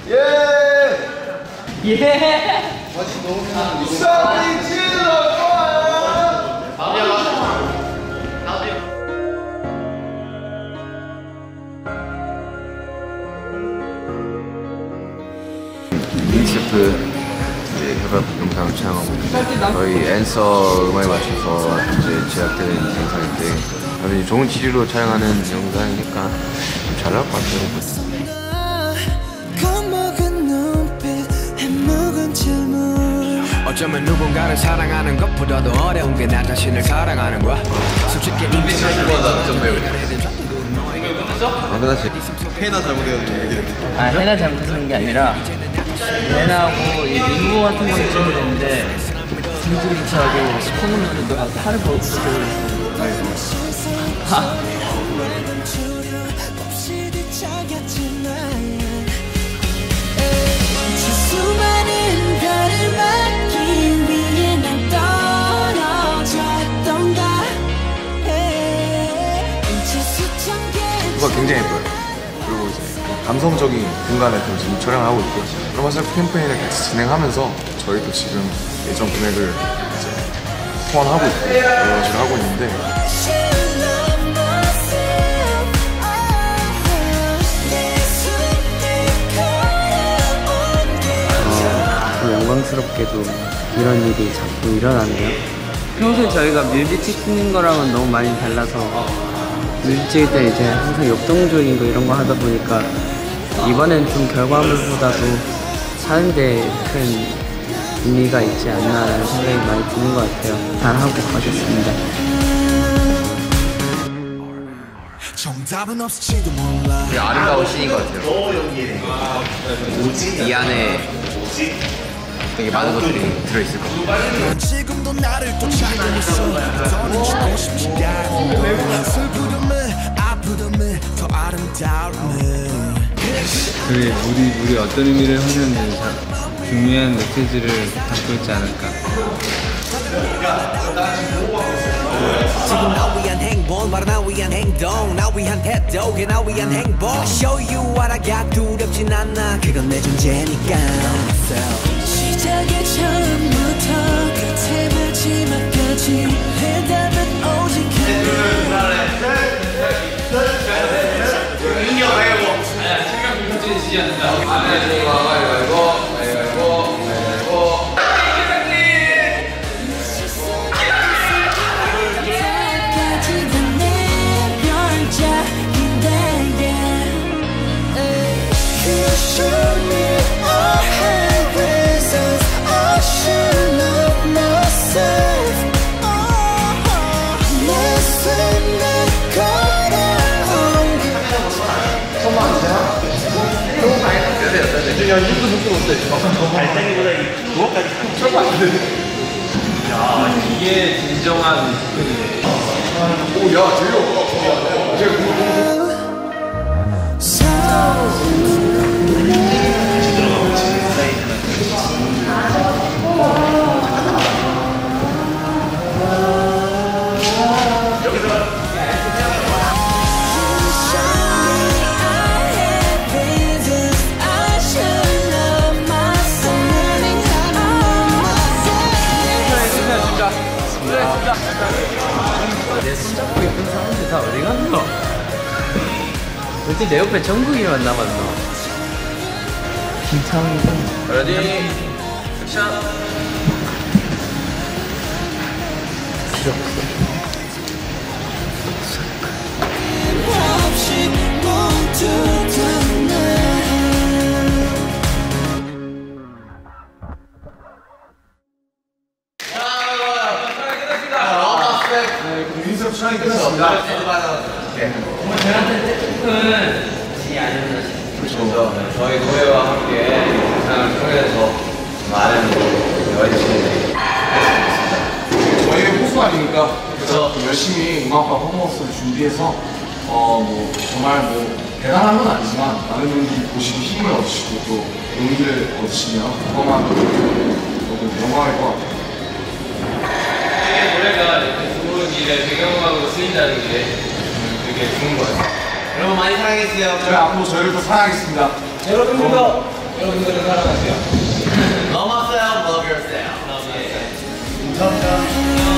예! 다시 너무 생각나는 소리 질러 빅스프 협업 영상을 촬영하고 있는데 저희 앤서 음악에 맞춰서 이제 제작되는 영상인데 당연히 좋은 취지로 촬영하는 영상이니까 잘 나올 것 같아요. 어쩌면 누군가를 사랑하는 것보다도 어려운 게 나 자신을 사랑하는 거야. 솔직히 인생은 끝났지? 해나 잘못해가지고 아, 해나 잘못한 게 아니라 해나하고 이 리무버 같은 걸 찍어야 되는데 승질차고 스포문으로도 팔을 벌어주고 그거 굉장히 예뻐요. 그리고 이제 감성적인 공간을 좀 지금 촬영하고 있고 드라마셀프 캠페인을 같이 진행하면서 저희도 지금 예정 금액을 이제 소환하고 있고 여러 가지를 하고 있는데 영광스럽게도 이런 일이 자꾸 일어나네요. 평소에 저희가 뮤비 찍는 거랑은 너무 많이 달라서 뮤비 찍을 때 이제 항상 역동적인 거 이런 거 하다 보니까 이번엔 좀 결과물보다도 사는데 큰 의미가 있지 않나라는 생각이 많이 드는 것 같아요. 잘하고 가겠습니다. 되게 아름다운 씬인 것 같아요. 이 안에 되게 많은 것들이 들어있을 것 같아요. 지금도 나를 쫓아가고 있어. 더는 죽고 싶지 않아. 슬픔에 아픔에 더 아름다움에. 그게 우리 어떤 의미를 하는지 중요한 메시지를 담고 있지 않을까. 지금 나 위한 행복, 바로 나 위한 행동, 나 위한 태도, 그게 나 위한 행복. Show you what I got, 두렵진 않아, 그건 내 존재니까. 시작의 처음부터 끝의 마지막까지 해답은 오직 야, 이거 느낌 어때? 발등이보다 이 그거까지 쳤봤는데. 야, 이게 진정한 스크린이네. 오, 야, 제가 내 손잡고 있던 사람들 다 어디 갔노? 도대체 내 옆에 정국이만 남았노? 김창훈 레디 액션. 필요 없어. 촬영이 끝났습니다. 저한테 조금 이 아니면 그렇죠. 저희 노래와 함께 영상을 통해서 많은 여행지들이 저희의 호수 아닙니까? 그래서 열심히 음악과 퍼포먼스를 준비해서 뭐 정말 뭐 대단한 건 아니지만 많은 분들이 보시고 힘을 얻으시고 또 용기를 얻으시면 그것만 너무 영광일 것 같아요. 노래가 좋은 일에 배경음악으로 쓰인다는 게 되게 좋은 것 같아요. 여러분 많이 사랑해주세요. 저희 앞으로 저희를 더 사랑하겠습니다. 여러분들도 여러분들은 사랑하세요. Love myself, love yourself. 감사합니다. 감사합니다.